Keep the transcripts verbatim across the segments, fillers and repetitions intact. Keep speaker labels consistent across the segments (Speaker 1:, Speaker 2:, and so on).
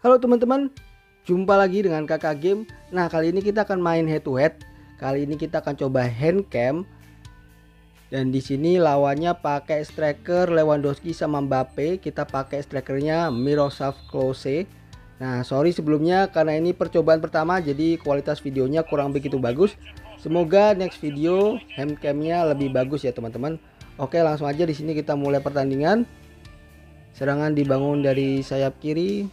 Speaker 1: Halo teman-teman, jumpa lagi dengan Kakak Game. Nah, kali ini kita akan main head to head. Kali ini kita akan coba hand cam. Dan di sini lawannya pakai striker Lewandowski sama Mbappe. Kita pakai strikernya Miroslav Klose. Nah, sorry sebelumnya karena ini percobaan pertama, jadi kualitas videonya kurang begitu bagus. Semoga next video hand camnya lebih bagus ya teman-teman. Oke, langsung aja di sini kita mulai pertandingan. Serangan dibangun dari sayap kiri.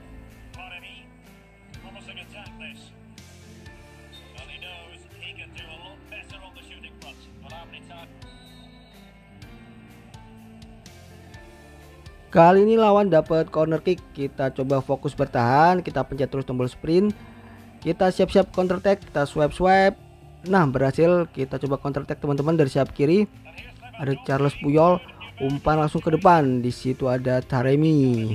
Speaker 1: Kali ini lawan dapat corner kick. Kita coba fokus bertahan, kita pencet terus tombol sprint. Kita siap-siap counter attack, kita swipe swipe. Nah, berhasil. Kita coba counter attack teman-teman dari sayap kiri. Ada Charles Puyol, umpan langsung ke depan. Di situ ada Taremi.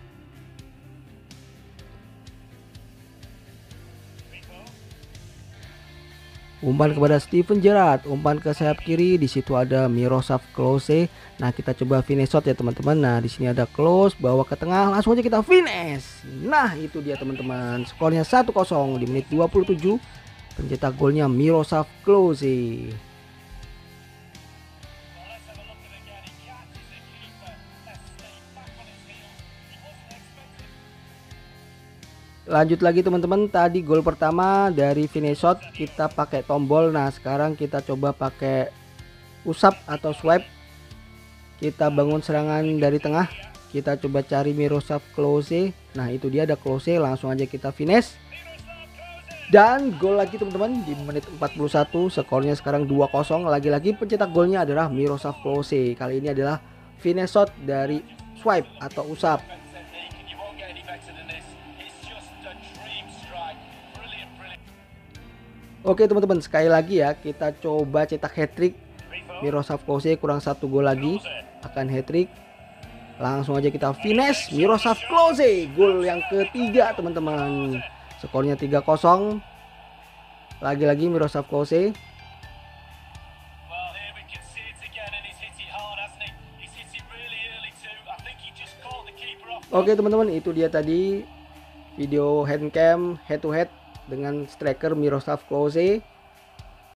Speaker 1: Umpan kepada Steven Gerrard, umpan ke sayap kiri, di situ ada Miroslav Klose. Nah, kita coba finish shot ya teman-teman. Nah, di sini ada Klose, bawa ke tengah, langsung aja kita finish. Nah, itu dia teman-teman. Skornya satu kosong di menit dua puluh tujuh. Pencetak golnya Miroslav Klose. Lanjut lagi teman-teman, tadi gol pertama dari finish shot kita pakai tombol. Nah, sekarang kita coba pakai usap atau swipe. Kita bangun serangan dari tengah. Kita coba cari Miroslav Klose. Nah, itu dia ada Klose, langsung aja kita finish. Dan gol lagi teman-teman di menit empat puluh satu. Skornya sekarang dua kosong. Lagi-lagi pencetak golnya adalah Miroslav Klose. Kali ini adalah finish shot dari swipe atau usap. Oke teman-teman, sekali lagi ya kita coba cetak hat-trick. Miroslav Klose kurang satu gol lagi akan hat-trick. Langsung aja kita finish Miroslav Klose, gol yang ketiga teman-teman. Skornya tiga kosong. Lagi-lagi Miroslav Klose. Oke teman-teman, itu dia tadi video hand cam head to head dengan striker Miroslav Klose.